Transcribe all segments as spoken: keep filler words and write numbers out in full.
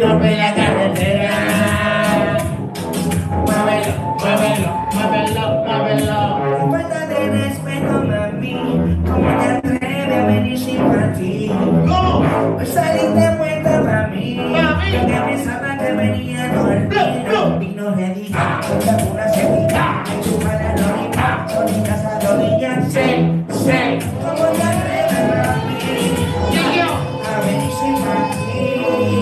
rompe la carretera. Muévelo, muévelo, muévelo, muévelo. Falta de respeto, mami. ¿Cómo te atreves a venir sin partir? ¿Cómo? Hoy saliste muerta, mami. Mami. Yo que pensaba que venía a dormir. Vino redita, con una cetita. Tu mala lorita, solita esa rodilla. Sí, sí. ¿Cómo te atreves, mami? Yo, yo. A venir sin partir.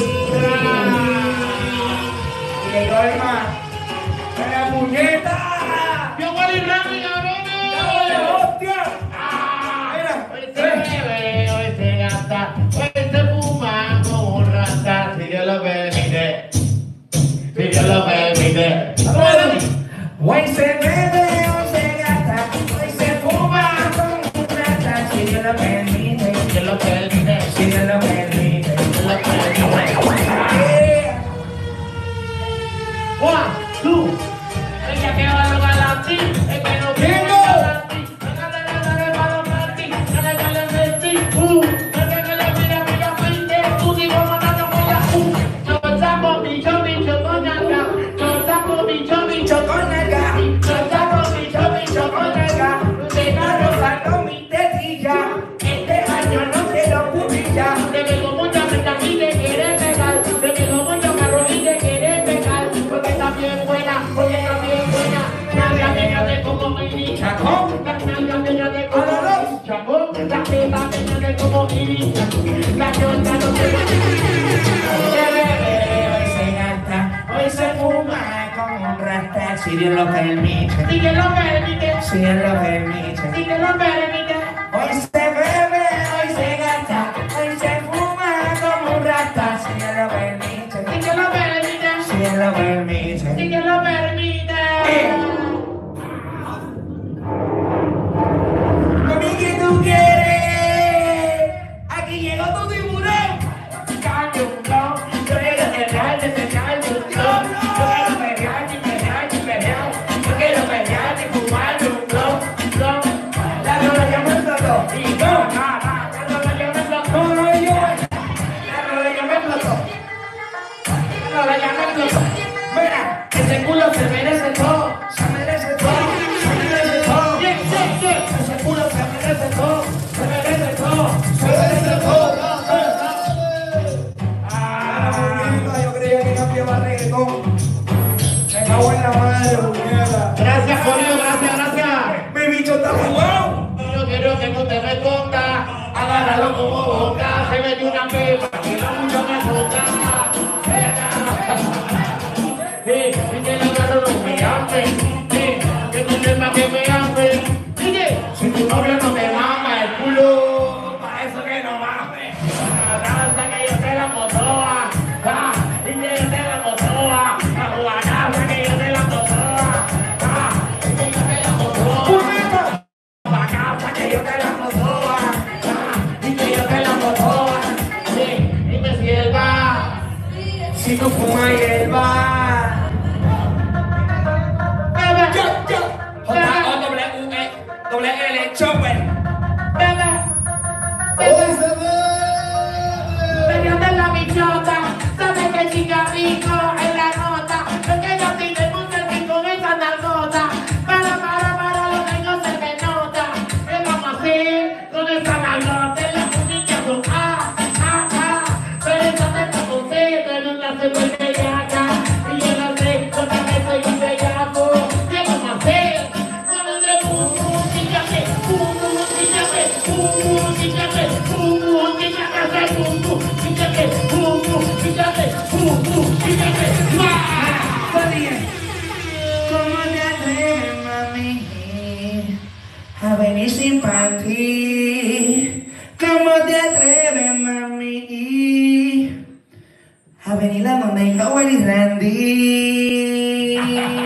Y llegó el mar. ¡La puñeta! Yo voy a ir rápido, ¡Dale, hostia! Mira, hoy se bebe, hoy se gasta, hoy se fuma como un rata, si Dios lo permite, si Dios lo permite. hoy se bebe, hoy se gasta, hoy se fuma con un rata, si Dios lo permite, Si Dios lo permite, si Dios lo permite. si Dios lo permite. Yeah. One, two. Ella que va a lograr la ti, es que no quiere Bingo. la ti. Dale, dale, dale, para los ti, dale, dale, dale, ti. Uh, dale, dale, mira, mira, fuiste, tú digo, matando con la uh. Yo saco bicho, bicho, con acá. Yo saco bicho, bicho, Con acá, yo saco bicho, bicho, con acá. De carro rozando mi tetilla, este año no te lo cubría. te vengo mucha gente aquí te quiere pegar. Te vengo mucho carro y te quiere pegar. Porque está bien buena, porque está bien buena. Nadie me como mi chacón. Nadie me como mi chacón. La teta me como mi chacón. La chota no se Hoy se bebe, hoy se gasta, hoy se fuma con un rasta, si Dios lo permite, Si Dios lo permite, si Dios lo permite. si Dios lo permite. Hoy se bebe, hoy se gasta, hoy se fuma como un rata, si Dios lo permite, Si Dios lo permite, si Dios lo permite. si Dios lo permite. Mami, ¿qué tú quieres? Aquí llegó tu tiburón. Caño, no, yo quiero cerrar, cerrar, yo quiero pelear, pelear, pelear. Yo quiero pelear y fumar un blon, blon. La rola ya me explotó. Y no, no, no, la rola ya me explotó. No, no, yo. La rola ya me explotó. La rola ya me explotó. Mira, Ese culo se merece todo. se merece todo, se merece todo. Yeah, yeah, yeah. Ese culo se merece todo. Se merece todo. Se merece todo. Ah, Puñeta, yo creía que cambiaba reggaetón. Me cago en la madre, puñeta. gracias, Julio, gracias, gracias. Mi bicho está jugado. Yo quiero que tú te respondas, agárralo como boca, se metió una pepa, que no mucho me toca. Eh, y que le agarro los gigantes, eh, que tú sepas que me ames. Oye, si tu novio no te mama el culo, para eso que no mames. Hasta que yo te la motoa, ah, y que yo te la motoa, la jugadaza que yo te la motoa, ah, y que yo te la motoa. Puñeta. Pa' casa que yo te la motoa, ah, y que yo te la motoa. Sí, dime si él va, Si tú fumas hierba. bebé, Yo, yo. J O W E W L Chopper. bebé, bebé. Venía de la bichota, sabes que chica rico en la nota, lo que yo estoy de mucho aquí con esa nalgota. Para, para, para, lo que no se me nota. ¿Qué vamos a hacer con esa nalgota? En la punilla son ah, ah, ah. Pero esa te conoce, pero no se me bellaca. Y yo no sé, yo también soy un bellaco. ¿Qué vamos a hacer? Con el de pum, pum, chíchate, pum, pum, chíchate, pum, pum, chíchate, pum, pum, chíchate, pum, pum, chíchate, pum, pum, chíchate, pum, pum, chíchate. Oye, ¿cómo te atreves, mami, a venir sin partir? ¿Cómo te atreves, mami, a venir a donde yo, Willy Randy?